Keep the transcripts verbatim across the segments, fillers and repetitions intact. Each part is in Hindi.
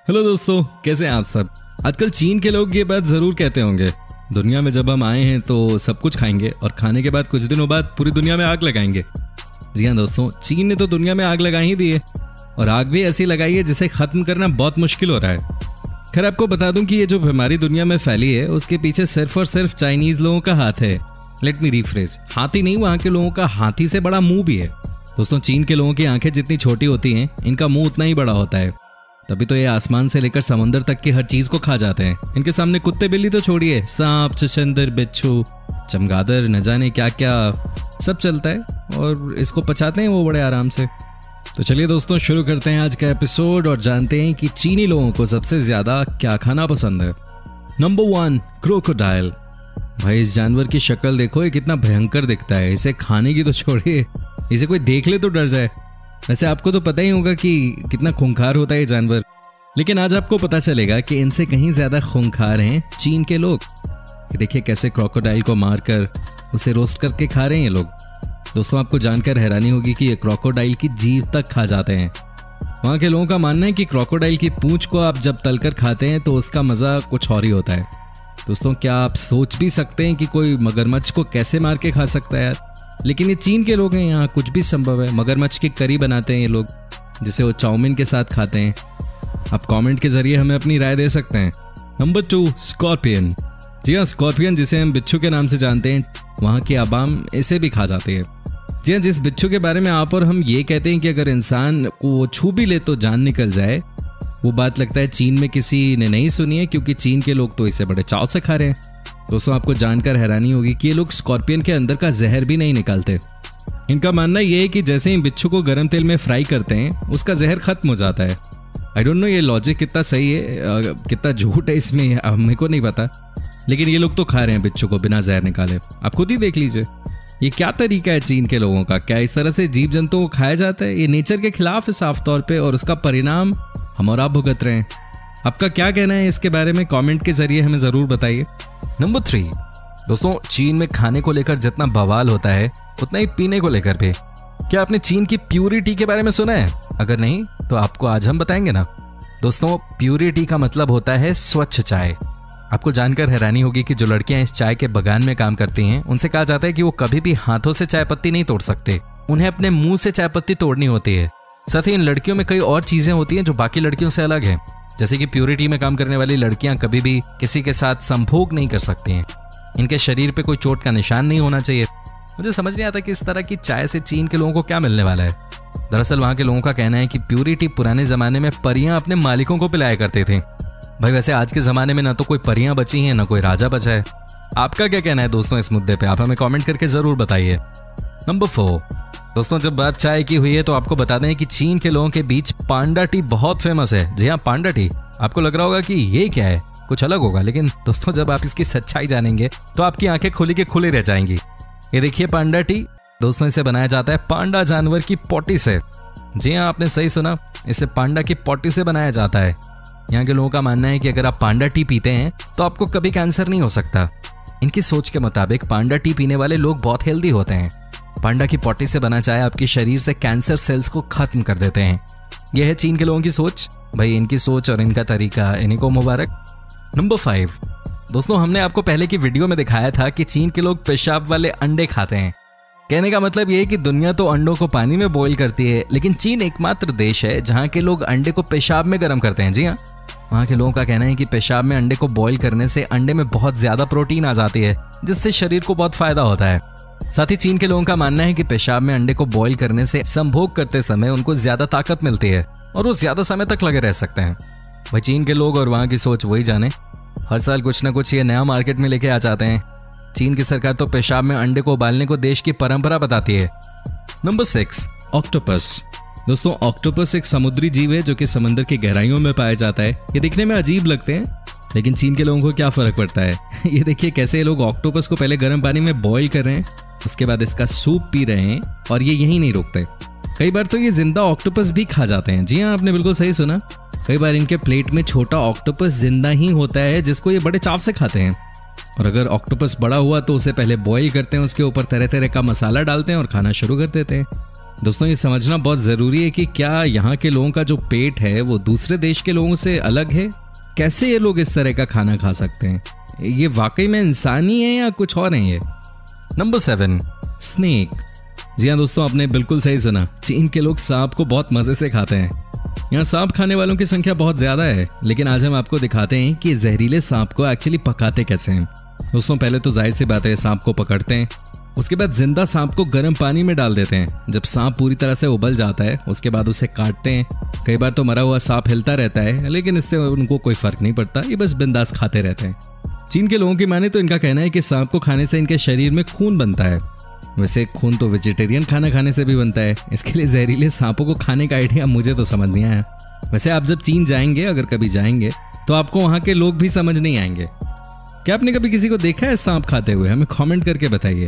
हेलो दोस्तों, कैसे हैं आप सब। आजकल चीन के लोग ये बात जरूर कहते होंगे, दुनिया में जब हम आए हैं तो सब कुछ खाएंगे और खाने के बाद कुछ दिनों बाद पूरी दुनिया में आग लगाएंगे। जी हाँ दोस्तों, चीन ने तो दुनिया में आग लगा ही दी है और आग भी ऐसी लगाई है जिसे खत्म करना बहुत मुश्किल हो रहा है। खैर आपको बता दूं कि ये जो बीमारी दुनिया में फैली है उसके पीछे सिर्फ और सिर्फ चाइनीज लोगों का हाथ है। लेट मी रीफ्रेज, हाथी नहीं, वहाँ के लोगों का हाथी से बड़ा मुंह भी है। दोस्तों, चीन के लोगों की आंखें जितनी छोटी होती हैं, इनका मुंह उतना ही बड़ा होता है। तभी तो ये आसमान से लेकर समुद्र तक की हर चीज को खा जाते हैं। इनके सामने कुत्ते बिल्ली तो छोड़िए, सांप, चुचंदर, बिच्छू, चमगादड़, न जाने क्या क्या सब चलता है और इसको पचाते हैं वो बड़े आराम से। तो चलिए दोस्तों, शुरू करते हैं आज का एपिसोड और जानते हैं कि चीनी लोगों को सबसे ज्यादा क्या खाना पसंद है। Number one, crocodile. भाई इस जानवर की शक्ल देखो, ये कितना भयंकर दिखता है। इसे खाने की तो छोड़िए, इसे कोई देख ले तो डर जाए। वैसे आपको तो पता ही होगा कि कितना खूंखार होता है ये जानवर, लेकिन आज आपको पता चलेगा कि इनसे कहीं ज्यादा खूंखार हैं चीन के लोग। ये देखिए कैसे क्रोकोडाइल को मारकर उसे रोस्ट करके खा रहे हैं ये लोग। दोस्तों, आपको जानकर हैरानी होगी कि ये क्रोकोडाइल की जीभ तक खा जाते हैं। वहाँ के लोगों का मानना है कि क्रोकोडाइल की पूंछ को आप जब तलकर खाते हैं तो उसका मजा कुछ और ही होता है। दोस्तों, क्या आप सोच भी सकते हैं कि कोई मगरमच्छ को कैसे मार के खा सकता है यार। लेकिन ये चीन के लोग हैं, यहाँ कुछ भी संभव है। मगरमच्छ की करी बनाते हैं ये लोग, जिसे वो चाउमीन के साथ खाते हैं। आप कमेंट के जरिए हमें अपनी राय दे सकते हैं। Number two, scorpion. जी हाँ, स्कॉर्पियन जिसे हम बिच्छू के नाम से जानते हैं, वहाँ की आवाम इसे भी खा जाती है। जी हाँ, जिस बिच्छू के बारे में आप और हम ये कहते हैं कि अगर इंसान को छू भी ले तो जान निकल जाए, वो बात लगता है चीन में किसी ने नहीं सुनी है, क्योंकि चीन के लोग तो इसे बड़े चाव से खा रहे हैं। दोस्तों, आपको जानकर हैरानी होगी कि ये लोग स्कॉर्पियन के अंदर का जहर भी नहीं निकालते। इनका मानना यह है कि जैसे ही बिच्छू को गर्म तेल में फ्राई करते हैं, उसका जहर खत्म हो जाता है। आई डोंट नो ये लॉजिक कितना सही है, कितना झूठ है इसमें, मेरे को नहीं पता, लेकिन ये लोग तो खा रहे हैं बिच्छू को बिना जहर निकाले। आप खुद ही देख लीजिए ये क्या तरीका है चीन के लोगों का। क्या इस तरह से जीव जंतुओं को खाया जाता है? ये नेचर के खिलाफ है साफ तौर पे, और उसका परिणाम हम और आप भुगत रहे हैं। आपका क्या कहना है इसके बारे में कमेंट के जरिए हमें जरूर बताइए। नंबर थ्री, दोस्तों, चीन में खाने को लेकर जितना बवाल होता है उतना ही पीने को लेकर भी। क्या आपने चीन की प्यूरी टी के बारे में सुना है? अगर नहीं तो आपको आज हम बताएंगे ना। दोस्तों, प्यूरी टी का मतलब होता है स्वच्छ चाय। आपको जानकर हैरानी होगी कि जो लड़कियां इस चाय के बगान में काम करती हैं, उनसे कहा जाता है कि वो कभी भी हाथों से चाय पत्ती नहीं तोड़ सकते, उन्हें अपने मुंह से चाय पत्ती तोड़नी होती है। साथ ही इन लड़कियों में कई और चीजें होती हैं जो बाकी लड़कियों से अलग है। जैसे कि प्यूरिटी में काम करने वाली लड़कियां कभी भी किसी के साथ संभोग नहीं कर सकती हैं। इनके शरीर पे कोई चोट का निशान नहीं होना चाहिए। मुझे समझ नहीं आता कि इस तरह की चाय से चीन के लोगों को क्या मिलने वाला है। दरअसल वहाँ के लोगों का कहना है कि प्यूरिटी पुराने जमाने में परियां अपने मालिकों को पिलाया करते थे। भाई वैसे आज के जमाने में ना तो कोई परियां बची हैं, ना कोई राजा बचा है। आपका क्या कहना है दोस्तों इस मुद्दे पे? आप हमें कमेंट करके जरूर बताइए। नंबर फोर, दोस्तों, जब बात चाय की हुई है तो आपको बता दें कि चीन के लोगों के बीच पांडा टी बहुत फेमस है। जी हाँ, पांडा टी। आपको लग रहा होगा कि ये क्या है, कुछ अलग होगा, लेकिन दोस्तों जब आप इसकी सच्चाई जानेंगे तो आपकी आंखें खुली के खुली रह जाएंगी। ये देखिए पांडा टी। दोस्तों, इसे बनाया जाता है पांडा जानवर की पोटी से। जी हाँ, आपने सही सुना, इसे पांडा की पोटी से बनाया जाता है। यहाँ के लोगों का मानना है कि अगर आप पांडा टी पीते हैं तो आपको कभी कैंसर नहीं हो सकता। इनकी सोच के मुताबिक पांडा टी पीने वाले लोग बहुत हेल्दी होते हैं। पांडा की पोटी से बना चाय आपके शरीर से कैंसर सेल्स को खत्म कर देते हैं। यह है चीन के लोगों की सोच। भाई इनकी सोच और इनका तरीका, इन्हीं को मुबारक। नंबर फाइव, दोस्तों, हमने आपको पहले की वीडियो में दिखाया था कि चीन के लोग पेशाब वाले अंडे खाते हैं। कहने का मतलब ये है कि दुनिया तो अंडों को पानी में बॉईल करती है, लेकिन चीन एकमात्र देश है जहाँ के लोग अंडे को पेशाब में गर्म करते हैं। जी हाँ, वहाँ के लोगों का कहना है कि पेशाब में अंडे को बॉईल करने से अंडे में बहुत ज्यादा प्रोटीन आ जाती है, जिससे शरीर को बहुत फायदा होता है। साथ ही चीन के लोगों का मानना है कि पेशाब में अंडे को बॉईल करने से संभोग करते समय उनको ज्यादा ताकत मिलती है और वो ज्यादा समय तक लगे रह सकते हैं। भाई चीन के लोग और वहाँ की सोच वही जाने। हर साल कुछ ना कुछ ये नया मार्केट में लेके आ जाते हैं। चीन की सरकार तो पेशाब में अंडे को उबालने को देश की परंपरा बताती है। Number six, octopus. दोस्तों, ऑक्टोपस एक समुद्री जीव है जो कि समंदर की गहराइयों में पाया जाता है। ये दिखने में अजीब लगते हैं, लेकिन चीन के लोगों को क्या फर्क पड़ता है। ये देखिए कैसे ये लोग ऑक्टोपस को पहले गर्म पानी में बॉईल कर रहे हैं, उसके बाद इसका सूप पी रहे हैं, और ये यहीं नहीं रुकते। कई बार तो ये जिंदा ऑक्टोपस भी खा जाते हैं। जी हाँ, आपने बिल्कुल सही सुना। कई बार इनके प्लेट में छोटा ऑक्टोपस जिंदा ही होता है, जिसको ये बड़े चाव से खाते हैं। और अगर ऑक्टोपस बड़ा हुआ तो उसे पहले बॉईल करते हैं, उसके ऊपर तरह तरह का मसाला डालते हैं और खाना शुरू कर देते हैं। दोस्तों ये समझना बहुत ज़रूरी है कि क्या यहाँ के लोगों का जो पेट है वो दूसरे देश के लोगों से अलग है। कैसे ये लोग इस तरह का खाना खा सकते हैं? ये वाकई में इंसानी है या कुछ और है ये? Number seven, snake. जी हाँ दोस्तों, आपने बिल्कुल सही सुना। चीन के लोग सांप को बहुत मज़े से खाते हैं। यहाँ सांप खाने वालों की संख्या बहुत ज़्यादा है, लेकिन आज हम आपको दिखाते हैं कि जहरीले सांप को एक्चुअली पकाते कैसे हैं। दोस्तों पहले तो जाहिर सी बात है, सांप को पकड़ते हैं, उसके बाद जिंदा सांप को गर्म पानी में डाल देते हैं। जब सांप पूरी तरह से उबल जाता है उसके बाद उसे काटते हैं। कई बार तो मरा हुआ सांप हिलता रहता है, लेकिन इससे उनको कोई फर्क नहीं पड़ता, ये बस बिंदास खाते रहते हैं। चीन के लोगों की माने तो इनका कहना है कि सांप को खाने से इनके शरीर में खून बनता है। वैसे खून तो वेजिटेरियन खाना खाने से भी बनता है, इसके लिए जहरीले सांपों को खाने का आइडिया मुझे तो समझ नहीं आया। वैसे आप जब चीन जाएंगे, अगर कभी जाएंगे, तो आपको वहाँ के लोग भी समझ नहीं आएंगे। क्या आपने कभी किसी को देखा है सांप खाते हुए? हमें कमेंट करके बताइए।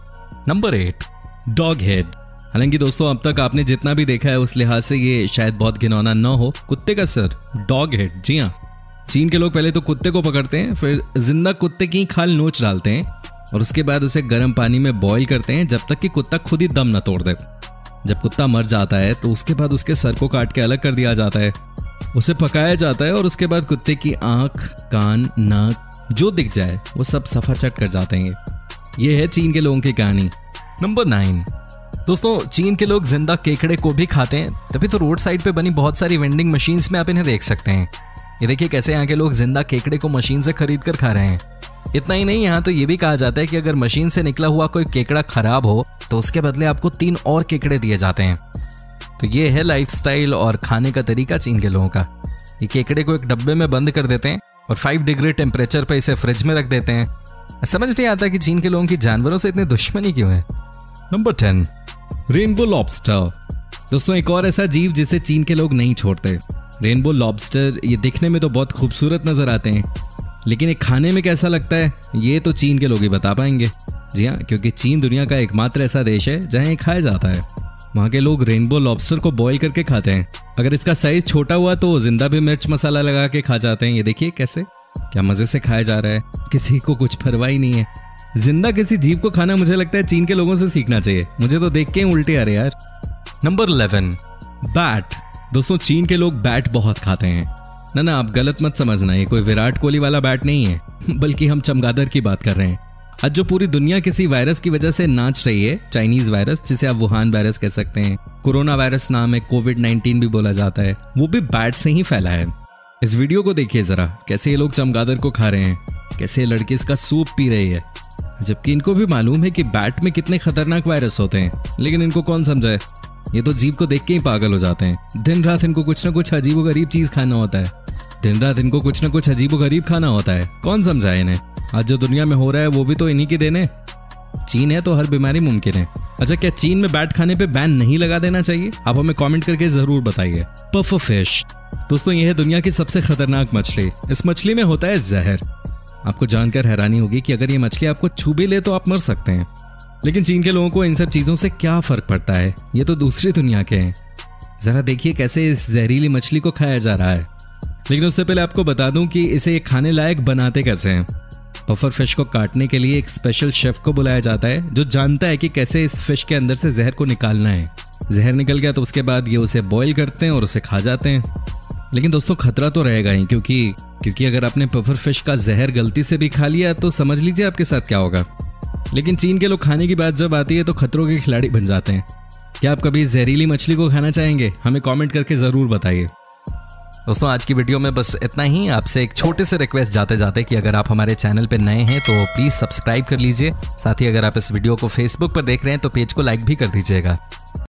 Number eight, dog head. हालांकि दोस्तों अब तक आपने जितना भी देखा है उस लिहाज से ये शायद बहुत घिनौना न हो। कुत्ते का सर, डॉग हेड। जी हाँ, चीन के लोग पहले तो कुत्ते को पकड़ते हैं, फिर जिंदा कुत्ते की खाल नोच डालते हैं और उसके बाद उसे गर्म पानी में बॉईल करते हैं जब तक कि कुत्ता खुद ही दम न तोड़ दे। जब कुत्ता मर जाता है तो उसके बाद उसके सर को काट के अलग कर दिया जाता है, उसे पकाया जाता है और उसके बाद कुत्ते की आंख, कान, नाक जो दिख जाए वो सब सफा चट कर जाते हैं। ये है चीन के लोगों की कहानी। नंबर नाइन, दोस्तों चीन के लोग जिंदा केकड़े को भी खाते हैं, तभी तो रोड साइड पे बनी बहुत सारी वेंडिंग मशीन्स में आप इन्हें देख सकते हैं। ये देखिए कैसे यहाँ के लोग जिंदा केकड़े को मशीन से खरीद कर खा रहे हैं। इतना ही नहीं, यहाँ तो ये भी कहा जाता है कि अगर मशीन से निकला हुआ कोई केकड़ा खराब हो तो उसके बदले आपको तीन और केकड़े दिए जाते हैं। तो ये है लाइफस्टाइल और खाने का तरीका चीन के लोगों का। ये केकड़े को एक डब्बे में बंद कर देते हैं और फाइव डिग्री टेम्परेचर पर इसे फ्रिज में रख देते हैं। समझ नहीं आता कि चीन के लोगों की जानवरों से इतनी दुश्मनी क्यों है। Number ten, rainbow lobster. दोस्तों एक और ऐसा जीव जिसे चीन के लोग नहीं छोड़ते। रेनबो लॉबस्टर ये दिखने में तो बहुत खूबसूरत नजर आते हैं, लेकिन ये खाने में कैसा लगता है ये तो चीन के लोग ही बता पाएंगे। जी हाँ, क्योंकि चीन दुनिया का एकमात्र ऐसा देश है जहाँ ये खाया जाता है। वहाँ के लोग रेनबो लॉबस्टर को बॉईल करके खाते हैं। अगर इसका साइज छोटा हुआ तो जिंदा भी मिर्च मसाला लगा के खा जाते हैं। ये देखिए कैसे, क्या मजे से खाया जा रहा है, किसी को कुछ परवाह ही नहीं है। जिंदा किसी जीव को खाना मुझे लगता है चीन के लोगों से सीखना चाहिए। मुझे तो देख के ही उल्टे आ रहे यार। Number eleven, bat. दोस्तों चीन के लोग बैट बहुत खाते हैं। ना ना आप गलत मत समझना, ये कोई विराट कोहली वाला बैट नहीं है, बल्कि हम चमगादड़ की बात कर रहे हैं। आज जो पूरी दुनिया किसी वायरस की वजह से नाच रही है, चाइनीज वायरस जिसे आप वुहान वायरस कह सकते हैं, कोरोना वायरस नाम है, कोविड नाइनटीन भी बोला जाता है, वो भी बैट से ही फैला है। इस वीडियो को देखिए जरा, कैसे ये लोग चमगादड़ को खा रहे हैं, कैसे ये लड़की इसका सूप पी रही है, जबकि इनको भी मालूम है कि बैट में कितने खतरनाक वायरस होते हैं, लेकिन इनको कौन समझाए। ये तो जीव को देख के ही पागल हो जाते हैं। दिन रात इनको कुछ ना कुछ अजीबोगरीब चीज खाना होता है। दिन रात इनको कुछ ना कुछ अजीबोगरीब खाना होता है। कौन समझाए इन्हें? आज जो दुनिया में हो रहा है वो भी तो इन्हीं की देन है। चीन है तो हर बीमारी मुमकिन है। अच्छा, क्या चीन में बैट खाने पे बैन नहीं लगा देना चाहिए? आप हमें कमेंट करके जरूर बताइए। Puffer fish. दोस्तों ये है दुनिया की सबसे खतरनाक मछली। इस मछली में होता है जहर। आपको जानकर हैरानी होगी कि अगर ये मछली आपको छू भी ले तो आप मर सकते हैं, लेकिन चीन के लोगों को इन सब चीजों से क्या फर्क पड़ता है? ये तो दूसरी दुनिया के हैं। जरा देखिए कैसे इस जहरीली मछली को खाया जा रहा है। लेकिन उससे पहले आपको बता दूं कि इसे खाने लायक बनाते कैसे हैं। पफर फिश को काटने के लिए एक स्पेशल शेफ को बुलाया जाता है जो जानता है कि कैसे इस फिश के अंदर से जहर को निकालना है। जहर निकल गया तो उसके बाद ये उसे बॉईल करते हैं और उसे खा जाते हैं। लेकिन दोस्तों खतरा तो रहेगा ही, क्योंकि क्योंकि अगर आपने पफर फिश का जहर गलती से भी खा लिया तो समझ लीजिए आपके साथ क्या होगा। लेकिन चीन के लोग खाने की बात जब आती है तो खतरों के खिलाड़ी बन जाते हैं। क्या आप कभी जहरीली मछली को खाना चाहेंगे? हमें कमेंट करके जरूर बताइए। दोस्तों आज की वीडियो में बस इतना ही। आपसे एक छोटे से रिक्वेस्ट जाते जाते कि अगर आप हमारे चैनल पर नए हैं तो प्लीज सब्सक्राइब कर लीजिए। साथ ही अगर आप इस वीडियो को फेसबुक पर देख रहे हैं तो पेज को लाइक भी कर दीजिएगा।